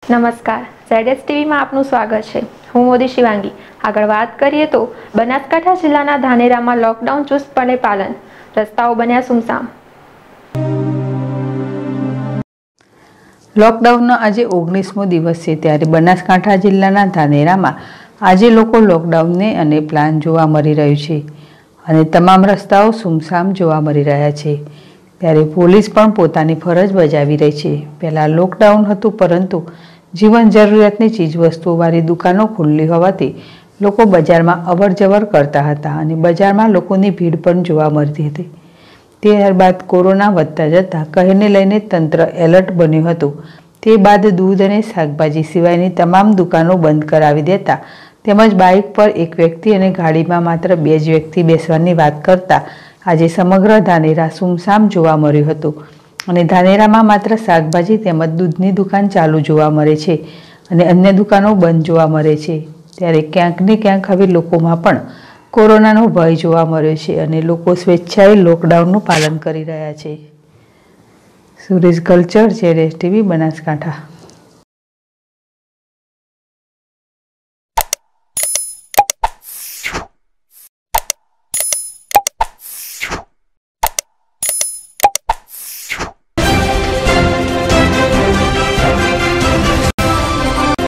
નમસ્કાર, ZS ટીવીમાં આપનું સ્વાગત છે। હું મોદી શિવાંગી। આગળ વાત કરીએ તો બનાસકાંઠા જિલ્લાના ધાનેરામાં લોકડાઉન ચુસ્તપણે પાલન, રસ્તાઓ બન્યા સુમસામ। લોકડાઉનનો આજે 19મો દિવસ છે, ત્યારે બનાસકાંઠા જિલ્લાના ધાનેરામાં આજે લોકો લોકડાઉનને અને પ્લાન જોવા મળી રહ્યું છે અને તમામ રસ્તાઓ સુમસામ જોવા મળી રહ્યા છે। ત્યારે પોલીસ પણ પોતાની ફરજ બજાવી રહી છે। પહેલાં લોકડાઉન હતું, પરંતુ જીવન જરૂરિયાતની ચીજવસ્તુઓવાળી દુકાનો ખુલ્લી હોવાથી લોકો બજારમાં અવરજવર કરતા હતા અને બજારમાં લોકોની ભીડ પણ જોવા મળતી હતી। ત્યારબાદ કોરોના વધતા જતાં કહેરને લઈને તંત્ર એલર્ટ બન્યું હતું। તે બાદ દૂધ અને શાકભાજી સિવાયની તમામ દુકાનો બંધ કરાવી દેતા તેમજ બાઇક પર એક વ્યક્તિ અને ગાડીમાં માત્ર 2 જ વ્યક્તિ બેસવાની વાત કરતા આજે સમગ્ર ધાનેરા સુમસામ જોવા મળ્યું હતું અને ધાનેરામાં માત્ર શાકભાજી તેમજ દૂધની દુકાન ચાલુ જોવા મળે છે અને અન્ય દુકાનો બંધ જોવા મળે છે। ત્યારે ક્યાંક ને ક્યાંક હવે લોકોમાં પણ કોરોનાનો ભય જોવા મળ્યો છે અને લોકો સ્વેચ્છાએ લોકડાઉનનું પાલન કરી રહ્યા છે। સુરેશ કલ્ચર, ZS ટીવી, બનાસકાંઠા।